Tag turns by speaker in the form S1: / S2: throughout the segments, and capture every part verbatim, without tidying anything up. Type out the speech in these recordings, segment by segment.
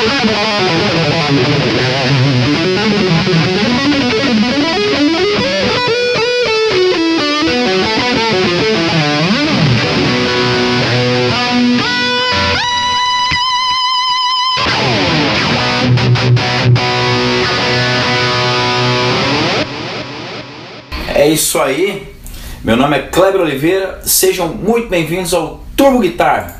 S1: É isso aí, meu nome é Kleber Oliveira, sejam muito bem-vindos ao Turbo Guitar.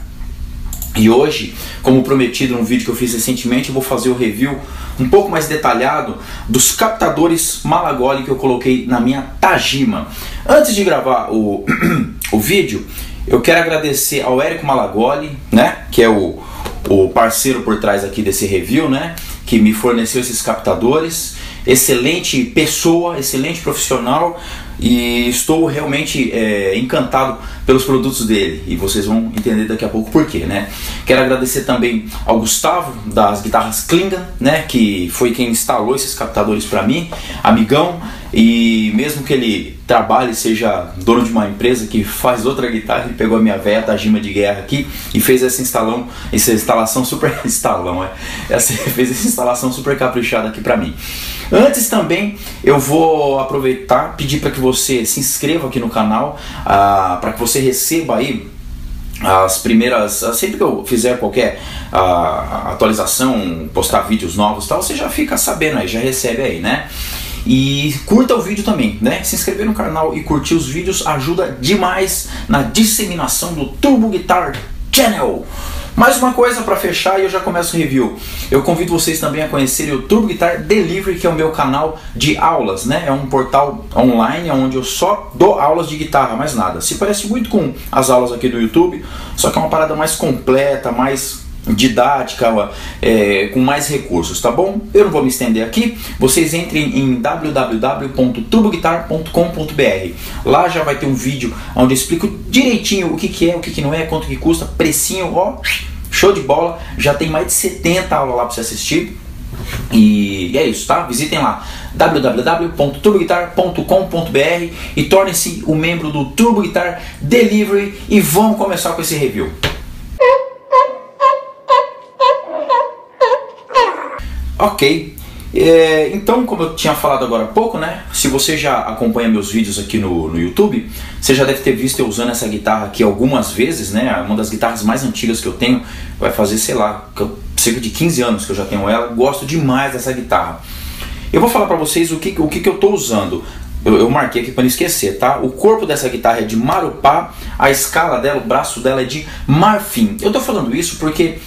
S1: E hoje, como prometido num vídeo que eu fiz recentemente, eu vou fazer o review um pouco mais detalhado dos captadores Malagoli que eu coloquei na minha Tajima. Antes de gravar o, o vídeo, eu quero agradecer ao Érico Malagoli, né, que é o, o parceiro por trás aqui desse review, né, que me forneceu esses captadores. Excelente pessoa, excelente profissional, e estou realmente é, encantado pelos produtos dele, e vocês vão entender daqui a pouco por quê, né? Quero agradecer também ao Gustavo das guitarras Klingan, né, que foi quem instalou esses captadores para mim, amigão, e mesmo que ele trabalhe, seja dono de uma empresa que faz outra guitarra, ele pegou a minha velha Tajima de guerra aqui e fez essa instalação, essa instalação super instalão, é, essa, fez essa instalação super caprichada aqui para mim. Antes também eu vou aproveitar, pedir para que você se inscreva aqui no canal, ah, para que você receba aí as primeiras, sempre que eu fizer qualquer ah, atualização, postar vídeos novos, tal, você já fica sabendo aí, já recebe aí, né? E curta o vídeo também, né? Se inscrever no canal e curtir os vídeos ajuda demais na disseminação do Turbo Guitar Channel. Mais uma coisa para fechar e eu já começo o review. Eu convido vocês também a conhecerem o Turbo Guitar Delivery, que é o meu canal de aulas, né? É um portal online onde eu só dou aulas de guitarra, mais nada. Se parece muito com as aulas aqui do YouTube, só que é uma parada mais completa, mais didática, é, com mais recursos, tá bom? Eu não vou me estender aqui, vocês entrem em w w w ponto turbo guitar ponto com ponto b r. Lá já vai ter um vídeo onde eu explico direitinho o que, que é, o que, que não é, quanto que custa, precinho, ó, show de bola. Já tem mais de setenta aulas lá para você assistir. E é isso, tá? Visitem lá w w w ponto turbo guitar ponto com ponto b r e tornem-se um membro do Turbo Guitar Delivery e vamos começar com esse review. Ok, é, então, como eu tinha falado agora há pouco, né? Se você já acompanha meus vídeos aqui no, no YouTube, você já deve ter visto eu usando essa guitarra aqui algumas vezes, né? Uma das guitarras mais antigas que eu tenho, vai fazer, sei lá, cerca de quinze anos que eu já tenho ela. Gosto demais dessa guitarra. Eu vou falar pra vocês o que, o que, que eu tô usando. Eu, eu marquei aqui para não esquecer, tá? O corpo dessa guitarra é de marupá, a escala dela, o braço dela é de marfim. Eu tô falando isso porque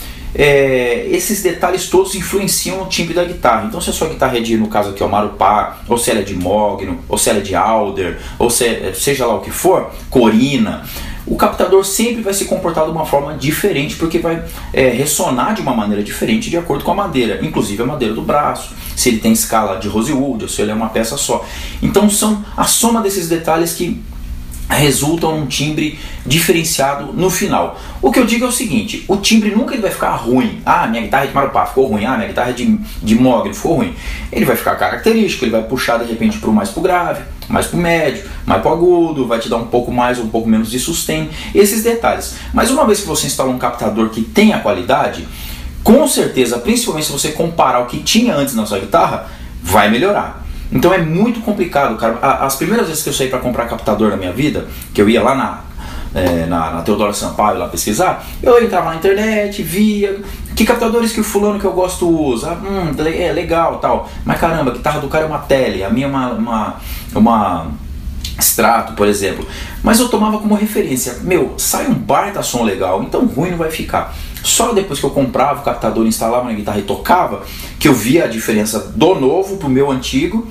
S1: É, esses detalhes todos influenciam no timbre da guitarra. Então, se a sua guitarra é de, no caso aqui, o marupá, ou se ela é de mogno, ou se ela é de alder, ou se, seja lá o que for, corina, o captador sempre vai se comportar de uma forma diferente, porque vai é, ressonar de uma maneira diferente de acordo com a madeira, inclusive a madeira do braço, se ele tem escala de rosewood, ou se ele é uma peça só. Então, são a soma desses detalhes que resultam num timbre diferenciado no final. O que eu digo é o seguinte: o timbre nunca ele vai ficar ruim. Ah, minha guitarra é de marupá, ficou ruim. Ah, minha guitarra é de, de mogno, ficou ruim. Ele vai ficar característico, ele vai puxar de repente pro mais pro grave, mais pro médio, mais pro agudo, vai te dar um pouco mais ou um pouco menos de sustain, esses detalhes. Mas uma vez que você instala um captador que tenha qualidade, com certeza, principalmente se você comparar o que tinha antes na sua guitarra, vai melhorar. Então é muito complicado, cara. As primeiras vezes que eu saí para comprar captador na minha vida, que eu ia lá na, é, na, na Teodoro Sampaio lá pesquisar, eu entrava na internet, via que captadores que o fulano que eu gosto usa, hum, é legal, tal. Mas caramba, a guitarra do cara é uma tele, a minha é uma, uma, uma Strato, por exemplo. Mas eu tomava como referência, meu, sai um baita som legal, então ruim não vai ficar. Só depois que eu comprava o captador, instalava na guitarra e tocava, que eu via a diferença do novo pro meu antigo.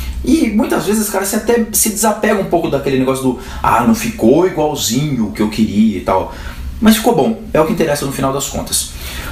S1: E muitas vezes, cara, você até se desapega um pouco daquele negócio do ah, não ficou igualzinho o que eu queria e tal. Mas ficou bom, é o que interessa no final das contas.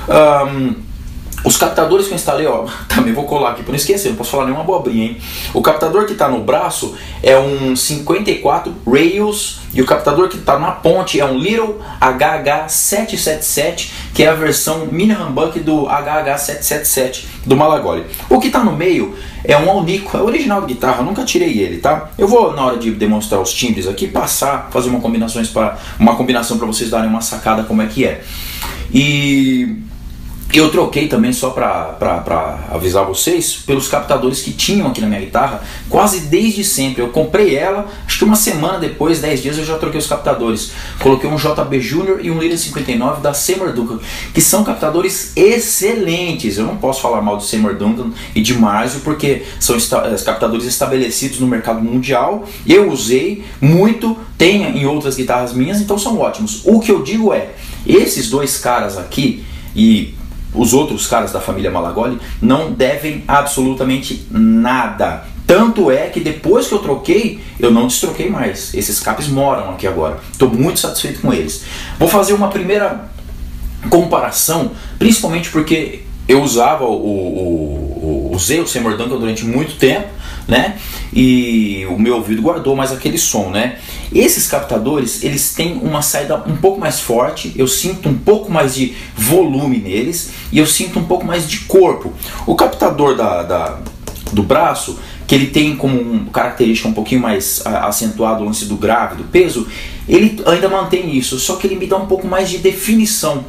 S1: Um, Os captadores que eu instalei, ó, também vou colar aqui para não esquecer, não posso falar nenhuma abobrinha, hein? O captador que está no braço é um cinquenta e quatro Rails e o captador que está na ponte é um Little H H sete sete sete, que é a versão mini humbuck do H H sete sete sete do Malagoli. O que está no meio é um Alnico, é o original de guitarra, eu nunca tirei ele, tá? Eu vou, na hora de demonstrar os timbres aqui, passar, fazer uma, combinações pra, uma combinação para vocês darem uma sacada como é que é. E Eu troquei também, só para avisar vocês, pelos captadores que tinham aqui na minha guitarra, quase desde sempre. Eu comprei ela, acho que uma semana depois, dez dias, eu já troquei os captadores. Coloquei um J B Júnior e um Leader cinquenta e nove da Seymour Duncan, que são captadores excelentes. Eu não posso falar mal do Seymour Duncan e de Marzio, porque são captadores estabelecidos no mercado mundial. Eu usei muito, tem em outras guitarras minhas, então são ótimos. O que eu digo é, esses dois caras aqui e os outros caras da família Malagoli não devem absolutamente nada. Tanto é que depois que eu troquei, eu não destroquei mais. Esses capes moram aqui agora. Estou muito satisfeito com eles. Vou fazer uma primeira comparação, principalmente porque eu usava o, o, o usei o Seymour Duncan durante muito tempo, né? E o meu ouvido guardou mais aquele som, né? Esses captadores, eles têm uma saída um pouco mais forte, eu sinto um pouco mais de volume neles e eu sinto um pouco mais de corpo. O captador da, da, do braço, que ele tem como um, característica um pouquinho mais a, acentuado o lance do grave, do peso, ele ainda mantém isso, só que ele me dá um pouco mais de definição.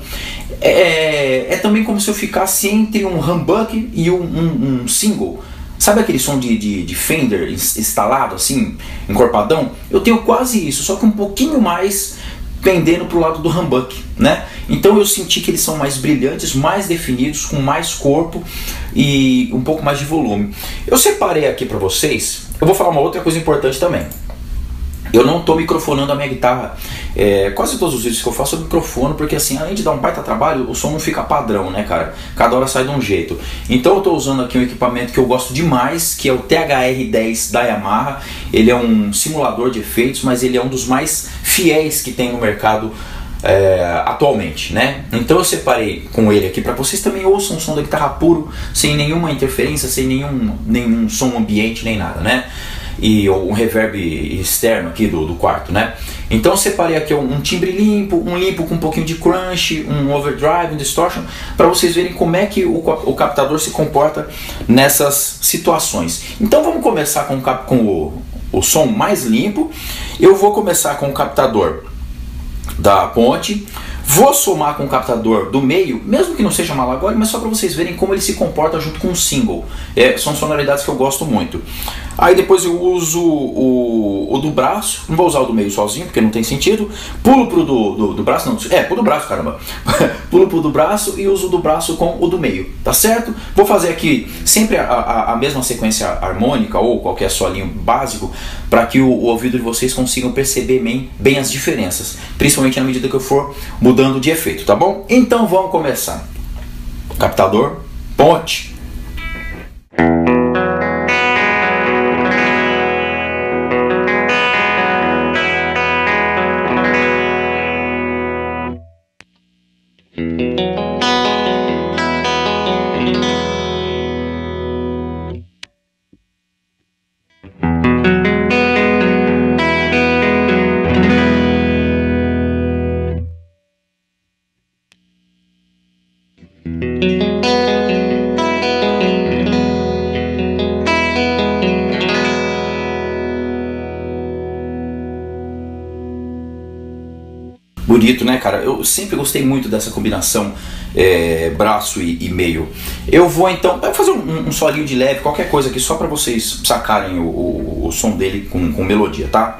S1: É, é também como se eu ficasse entre um humbucker e um, um, um single. Sabe aquele som de, de, de Fender instalado, assim, encorpadão? Eu tenho quase isso, só que um pouquinho mais pendendo para o lado do humbucker, né? Então eu senti que eles são mais brilhantes, mais definidos, com mais corpo e um pouco mais de volume. Eu separei aqui para vocês, eu vou falar uma outra coisa importante também. Eu não estou microfonando a minha guitarra, é, quase todos os vídeos que eu faço eu microfono, porque assim, além de dar um baita trabalho, o som não fica padrão, né, cara? Cada hora sai de um jeito. Então eu estou usando aqui um equipamento que eu gosto demais, que é o T H R dez da Yamaha. Ele é um simulador de efeitos, mas ele é um dos mais fiéis que tem no mercado é, atualmente, né? Então eu separei com ele aqui para vocês também ouçam um som da guitarra puro, sem nenhuma interferência, sem nenhum, nenhum som ambiente, nem nada, né? E um reverb externo aqui do, do quarto, né? Então eu separei aqui um, um timbre limpo, um limpo com um pouquinho de crunch, um overdrive, um distortion, para vocês verem como é que o, o captador se comporta nessas situações. Então vamos começar com, com o, o som mais limpo. Eu vou começar com o captador da ponte. Vou somar com o captador do meio, mesmo que não seja Malagoli, mas só para vocês verem como ele se comporta junto com o single. É, são sonoridades que eu gosto muito. Aí depois eu uso o, o do braço, não vou usar o do meio sozinho, porque não tem sentido. Pulo pro do, do, do braço, não, é, pro do braço, caramba. Pulo pro do braço e uso o do braço com o do meio, tá certo? Vou fazer aqui sempre a, a, a mesma sequência harmônica ou qualquer solinho básico, para que o, o ouvido de vocês consigam perceber bem, bem as diferenças, principalmente na medida que eu for mudando de efeito, tá bom? Então vamos começar. Captador, ponte. Bonito, né, cara? Eu sempre gostei muito dessa combinação é, braço e, e meio. Eu vou então eu vou fazer um, um solinho de leve, qualquer coisa aqui, só para vocês sacarem o, o, o som dele com, com melodia, tá?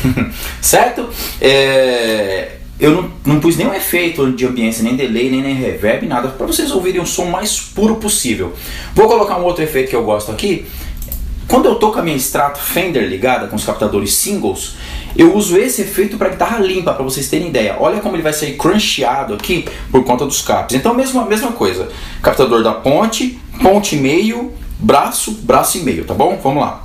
S1: Certo? É, eu não, não pus nenhum efeito de ambiência, nem delay, nem, nem reverb, nada, para vocês ouvirem um som mais puro possível. Vou colocar um outro efeito que eu gosto aqui. Quando eu tô com a minha Strato Fender ligada com os captadores singles, eu uso esse efeito para guitarra limpa, para vocês terem ideia. Olha como ele vai sair cruncheado aqui por conta dos caps. Então mesmo, a mesma coisa, captador da ponte, ponte e meio, braço, braço e meio, tá bom? Vamos lá.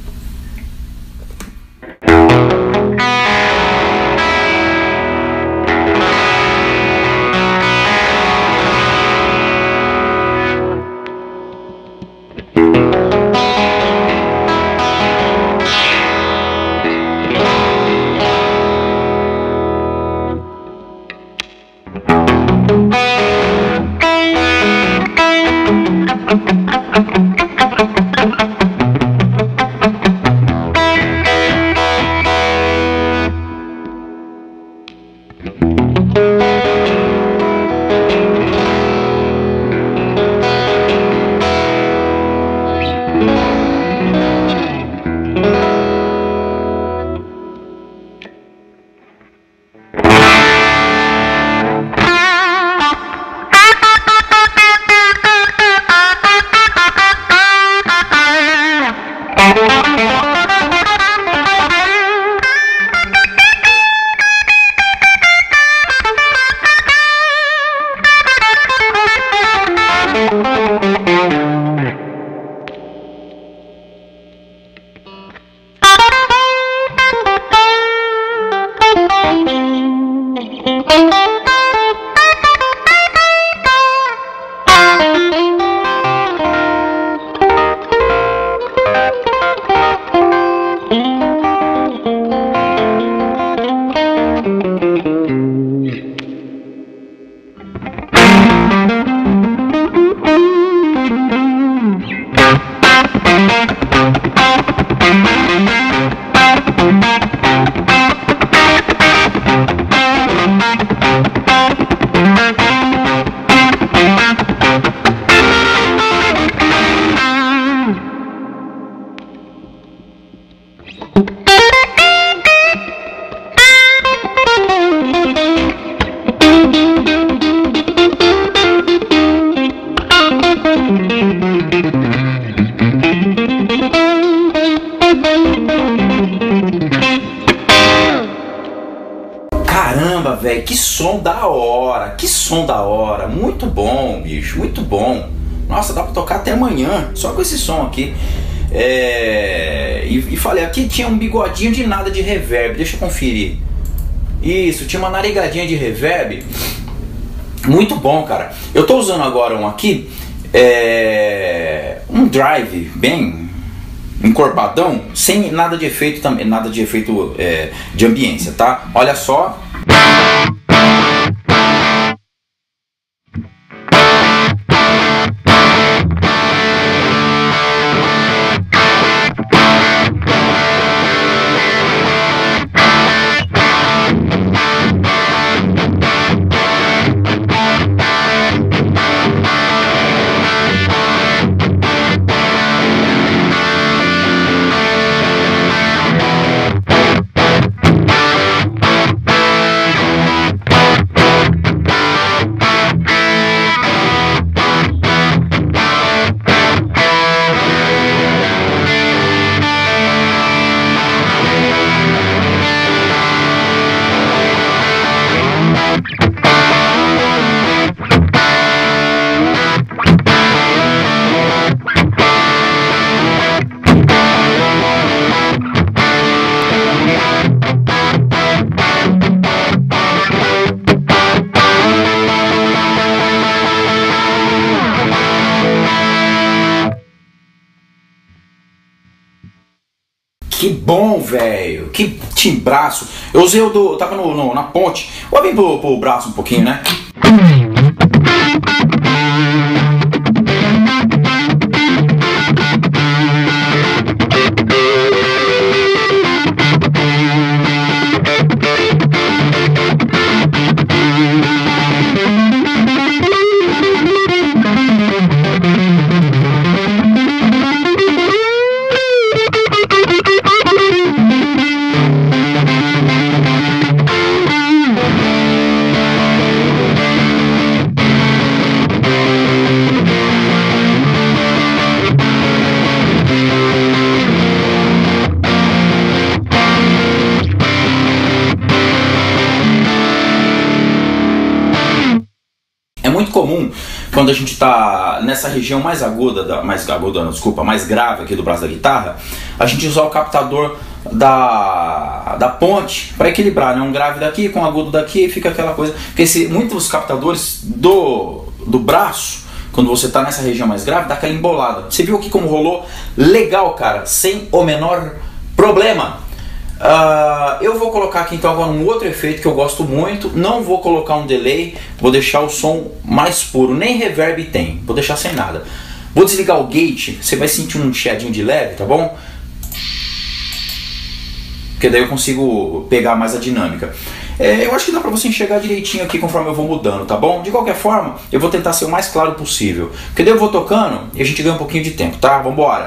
S1: Caramba, velho, que som da hora, que som da hora, muito bom, bicho, muito bom. Nossa, dá pra tocar até amanhã, só com esse som aqui. É... E, e falei, aqui tinha um bigodinho de nada de reverb, deixa eu conferir. Isso, tinha uma naregadinha de reverb. Muito bom, cara. Eu tô usando agora um aqui, é... um drive bem encorpadão, sem nada de efeito também, nada de efeito é, de ambiência, tá? Olha só. Que bom, velho. Que timbraço. Eu usei o do... Eu tava no, no, na ponte. Vou vir pro, pro braço um pouquinho, né? comum quando a gente está nessa região mais aguda, da, mais aguda, não, desculpa, mais grave aqui do braço da guitarra, a gente usar o captador da, da ponte para equilibrar, né? Um grave daqui com um agudo daqui e fica aquela coisa. Porque se, muitos captadores do, do braço, quando você está nessa região mais grave, dá aquela embolada. Você viu aqui como rolou? Legal, cara, sem o menor problema. Uh, eu vou colocar aqui então agora um outro efeito que eu gosto muito. Não vou colocar um delay, vou deixar o som mais puro, nem reverb tem, vou deixar sem nada. Vou desligar o gate, você vai sentir um chiadinho de leve, tá bom? Porque daí eu consigo pegar mais a dinâmica. É, eu acho que dá pra você enxergar direitinho aqui conforme eu vou mudando, tá bom? De qualquer forma, eu vou tentar ser o mais claro possível. Porque daí eu vou tocando e a gente ganha um pouquinho de tempo, tá? Vambora!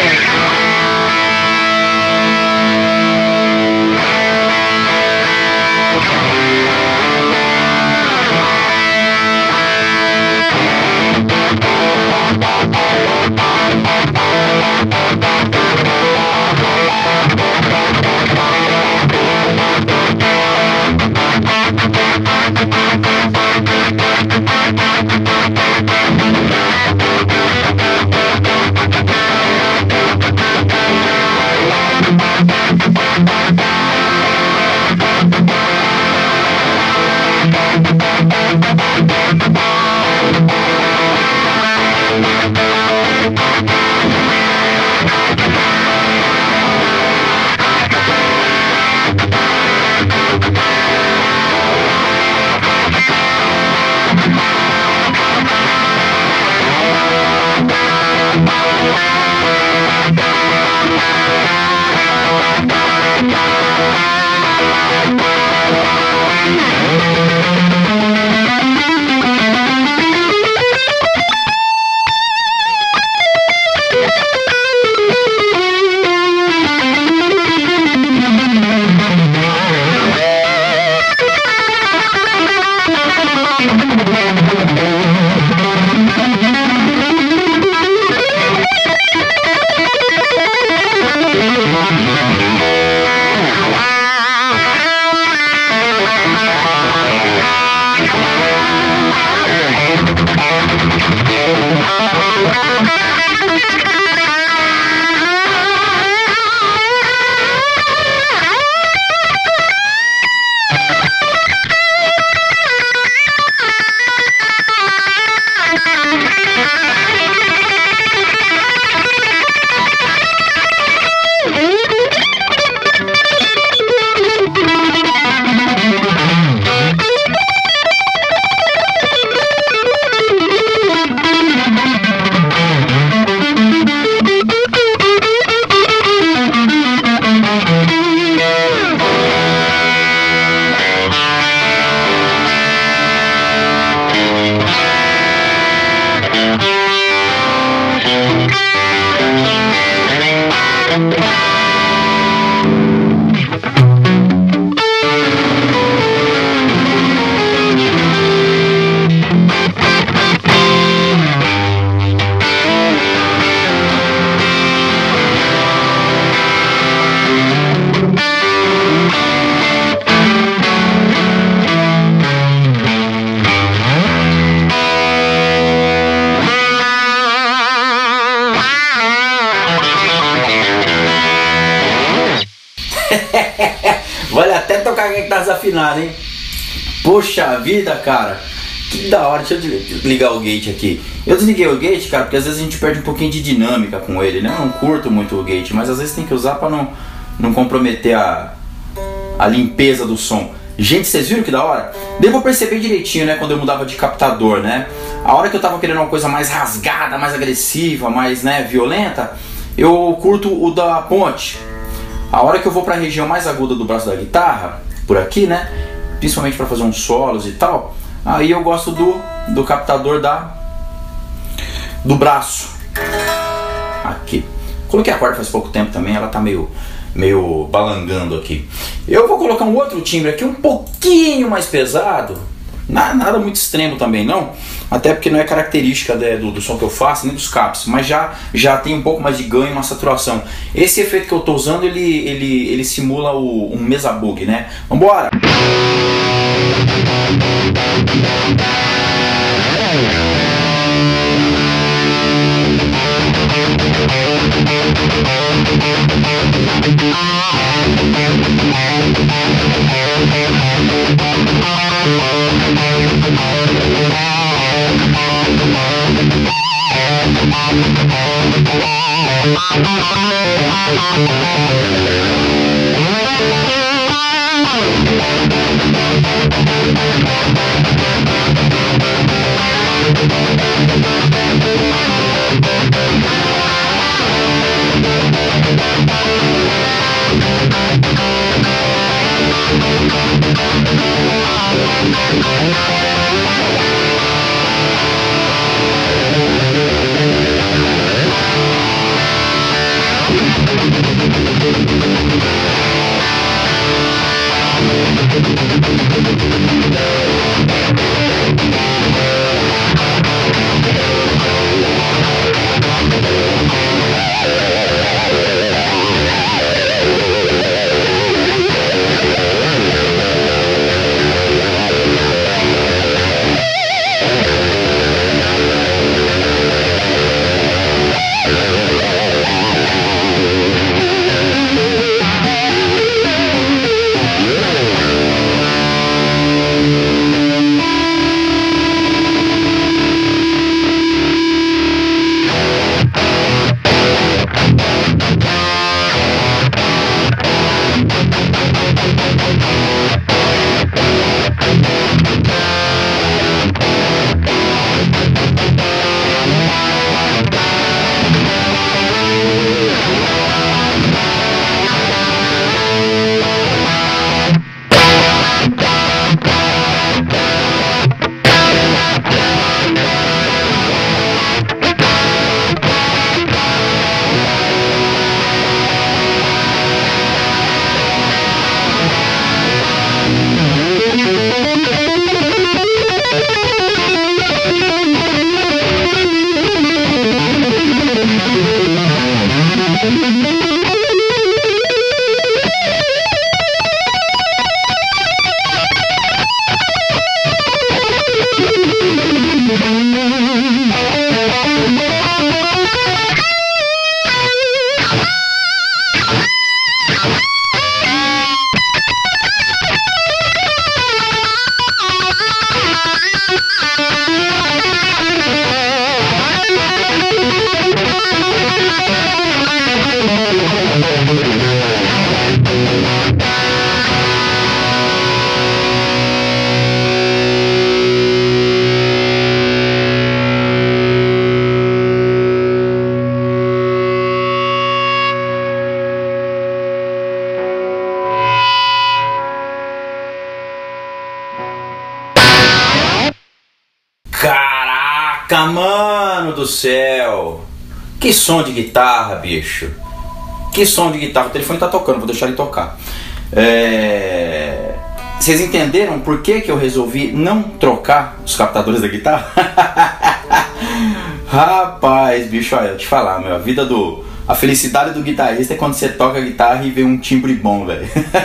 S1: Vale até tocar quem tá desafinado, hein? Poxa vida, cara. Que da hora. Deixa eu desligar o gate aqui. Eu desliguei o gate, cara, porque às vezes a gente perde um pouquinho de dinâmica com ele, né? Eu não curto muito o gate, mas às vezes tem que usar pra não, não comprometer a, a limpeza do som. Gente, vocês viram que da hora? Devo eu perceber direitinho, né, quando eu mudava de captador, né? A hora que eu tava querendo uma coisa mais rasgada, mais agressiva, mais, né, violenta, eu curto o da ponte. A hora que eu vou pra região mais aguda do braço da guitarra, por aqui, né, principalmente pra fazer uns solos e tal, aí eu gosto do, do captador da, do braço. Aqui. Coloquei a corda faz pouco tempo também, ela tá meio, meio balangando aqui. Eu vou colocar um outro timbre aqui, um pouquinho mais pesado. Nada, nada muito extremo também não, até porque não é característica de, do, do som que eu faço, nem dos caps, mas já, já tem um pouco mais de ganho, uma saturação. Esse efeito que eu estou usando, ele, ele, ele simula o, um mesa bug, né? Vambora! Caraca, mano do céu! Que som de guitarra, bicho! Que som de guitarra! O telefone tá tocando, vou deixar ele tocar. É... Vocês entenderam por que que eu resolvi não trocar os captadores da guitarra? Rapaz, bicho, olha, eu te falar, meu, a vida do... A felicidade do guitarrista é quando você toca a guitarra e vê um timbre bom, velho.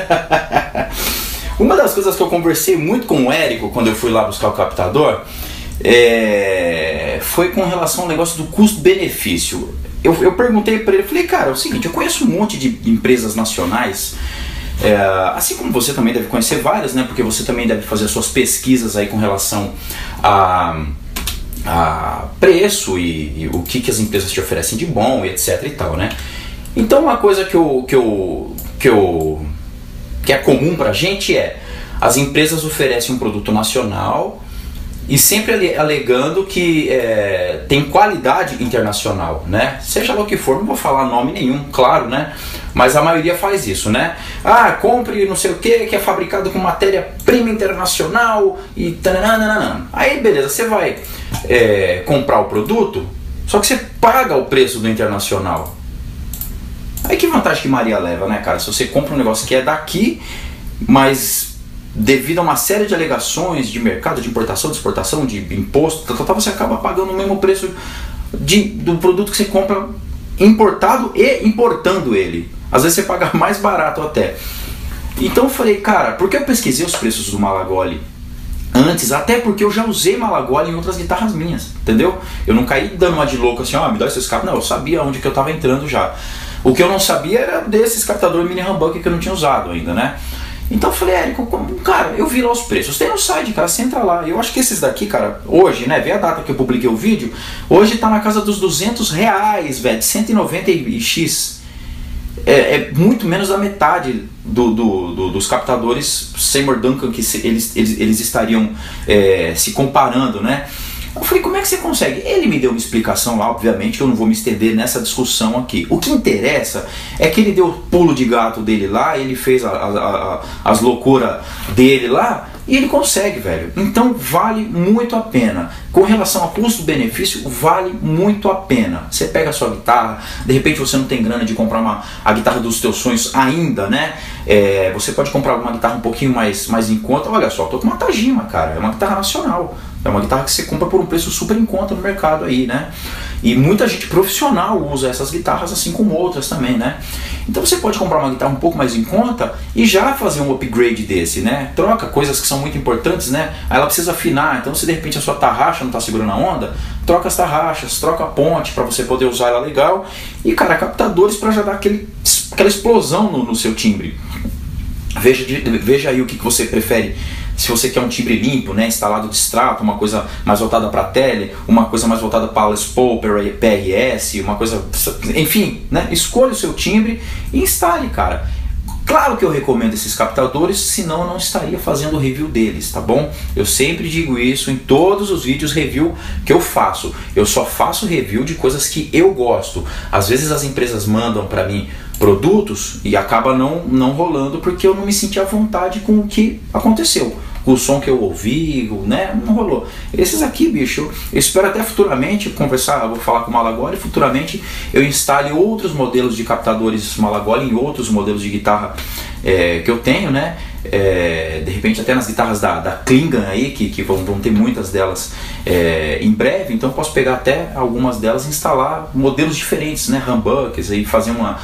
S1: Uma das coisas que eu conversei muito com o Érico quando eu fui lá buscar o captador é... foi com relação ao negócio do custo-benefício. Eu, eu perguntei para ele, falei, cara, é o seguinte, eu conheço um monte de empresas nacionais, é, assim como você também deve conhecer várias, né? Porque você também deve fazer as suas pesquisas aí com relação a, a preço e, e o que, que as empresas te oferecem de bom e etc e tal, né? Então uma coisa que eu, que eu, que eu que é comum pra gente é, as empresas oferecem um produto nacional e sempre alegando que é, tem qualidade internacional, né? Seja lá o que for, não vou falar nome nenhum, claro, né? Mas a maioria faz isso, né? Ah, compre não sei o que, que é fabricado com matéria-prima internacional e tananana. Aí beleza, você vai é, comprar o produto, só que você paga o preço do internacional. Aí que vantagem que Maria leva, né, cara? Se você compra um negócio que é daqui, mas devido a uma série de alegações de mercado, de importação, de exportação, de imposto, tal, tal, você acaba pagando o mesmo preço de, do produto que você compra importado e importando ele. Às vezes você paga mais barato até. Então eu falei, cara, porque eu pesquisei os preços do Malagoli antes, até porque eu já usei Malagoli em outras guitarras minhas, entendeu? Eu não caí dando uma de louco assim, ó, oh, me dá esse escape. Não, eu sabia onde que eu tava entrando já. O que eu não sabia era desses captadores mini humbucker que eu não tinha usado ainda, né? Então eu falei, Érico, cara, eu vi lá os preços. Tem no site, cara, você entra lá. Eu acho que esses daqui, cara, hoje, né, vê a data que eu publiquei o vídeo, hoje tá na casa dos duzentos reais, velho, cento e noventa X. É, é muito menos da metade do, do, do, dos captadores Seymour Duncan que se, eles, eles, eles estariam é, se comparando, né? Eu falei, como é que você consegue? Ele me deu uma explicação lá, obviamente, que eu não vou me estender nessa discussão aqui. O que interessa é que ele deu o pulo de gato dele lá, ele fez a, a, a, as loucuras dele lá, e ele consegue, velho. Então vale muito a pena. Com relação a custo-benefício, vale muito a pena. Você pega a sua guitarra, de repente você não tem grana de comprar uma, a guitarra dos teus sonhos ainda, né? É, você pode comprar uma guitarra um pouquinho mais, mais em conta. Olha só, eu tô com uma Tajima, cara, é uma guitarra nacional. É uma guitarra que você compra por um preço super em conta no mercado aí, né? E muita gente profissional usa essas guitarras, assim como outras também, né? Então você pode comprar uma guitarra um pouco mais em conta e já fazer um upgrade desse, né? Troca coisas que são muito importantes, né? Aí ela precisa afinar, então se de repente a sua tarraxa não está segurando a onda, troca as tarraxas, troca a ponte para você poder usar ela legal. E, cara, captadores para já dar aquele, aquela explosão no, no seu timbre. Veja, veja aí o que, que você prefere. Se você quer um timbre limpo, né, instalado de extrato, uma coisa mais voltada para a tele, uma coisa mais voltada para Les Paul, P R S, uma coisa... Enfim, né, escolha o seu timbre e instale, cara. Claro que eu recomendo esses captadores, senão eu não estaria fazendo review deles, tá bom? Eu sempre digo isso em todos os vídeos review que eu faço. Eu só faço review de coisas que eu gosto. Às vezes as empresas mandam para mim produtos e acaba não, não rolando porque eu não me senti à vontade com o que aconteceu. Com o som que eu ouvi, né? Não rolou. Esses aqui, bicho, eu espero até futuramente conversar, eu vou falar com o Malagoli, futuramente eu instale outros modelos de captadores Malagoli em outros modelos de guitarra é, que eu tenho, né? É, de repente até nas guitarras da, da Klingon aí, que, que vão, vão ter muitas delas é, em breve, então posso pegar até algumas delas e instalar modelos diferentes, né? Humbuckers, aí fazer uma...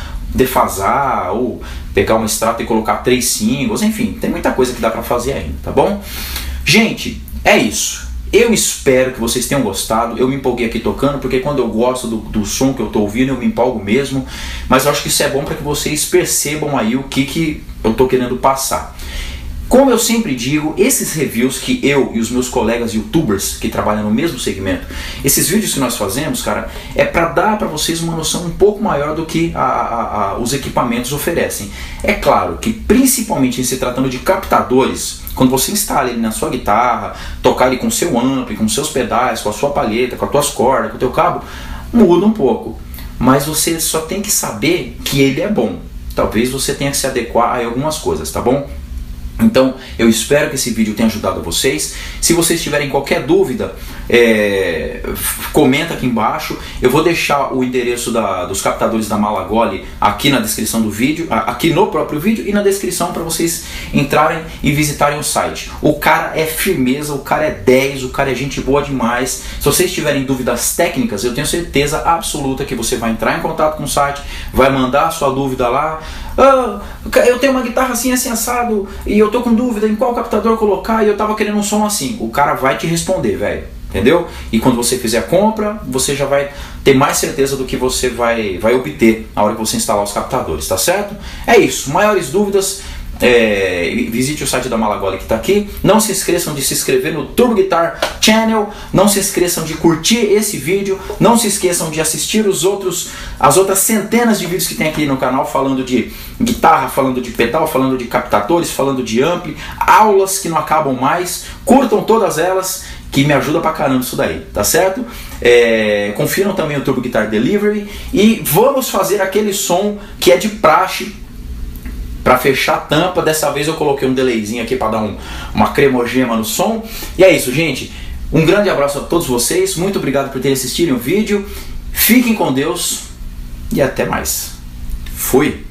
S1: defasar ou pegar um extrato e colocar três singles, enfim, tem muita coisa que dá pra fazer ainda, tá bom? Gente, é isso. Eu espero que vocês tenham gostado. Eu me empolguei aqui tocando, porque quando eu gosto do, do som que eu tô ouvindo, eu me empolgo mesmo. Mas eu acho que isso é bom para que vocês percebam aí o que, que eu tô querendo passar. Como eu sempre digo, esses reviews que eu e os meus colegas youtubers que trabalham no mesmo segmento, esses vídeos que nós fazemos, cara, é para dar para vocês uma noção um pouco maior do que a, a, a, os equipamentos oferecem. É claro que, principalmente em se tratando de captadores, quando você instala ele na sua guitarra, tocar ele com o seu ampli, com seus pedais, com a sua palheta, com as tuas cordas, com o teu cabo, muda um pouco. Mas você só tem que saber que ele é bom. Talvez você tenha que se adequar a algumas coisas, tá bom? Então, eu espero que esse vídeo tenha ajudado a vocês. Se vocês tiverem qualquer dúvida, é, comenta aqui embaixo. Eu vou deixar o endereço da, dos captadores da Malagoli aqui na descrição do vídeo, aqui no próprio vídeo e na descrição para vocês entrarem e visitarem o site. O cara é firmeza, o cara é dez, o cara é gente boa demais. Se vocês tiverem dúvidas técnicas, eu tenho certeza absoluta que você vai entrar em contato com o site, vai mandar a sua dúvida lá. Ah, eu tenho uma guitarra assim, assim, assado, e eu tô com dúvida em qual captador colocar e eu tava querendo um som assim. O cara vai te responder, velho, entendeu? E quando você fizer a compra, você já vai ter mais certeza do que você vai, vai obter na hora que você instalar os captadores, tá certo? É isso, maiores dúvidas, é, visite o site da Malagoli que está aqui. Não se esqueçam de se inscrever no Turbo Guitar Channel. Não se esqueçam de curtir esse vídeo. Não se esqueçam de assistir os outros, as outras centenas de vídeos que tem aqui no canal, falando de guitarra, falando de pedal, falando de captadores, falando de ampli, aulas que não acabam mais. Curtam todas elas, que me ajuda pra caramba isso daí, tá certo? É, confiram também o Turbo Guitar Delivery e vamos fazer aquele som que é de praxe. Para fechar a tampa, dessa vez eu coloquei um delayzinho aqui para dar um, uma cremogema no som. E é isso, gente. Um grande abraço a todos vocês. Muito obrigado por terem assistido o vídeo. Fiquem com Deus e até mais. Fui!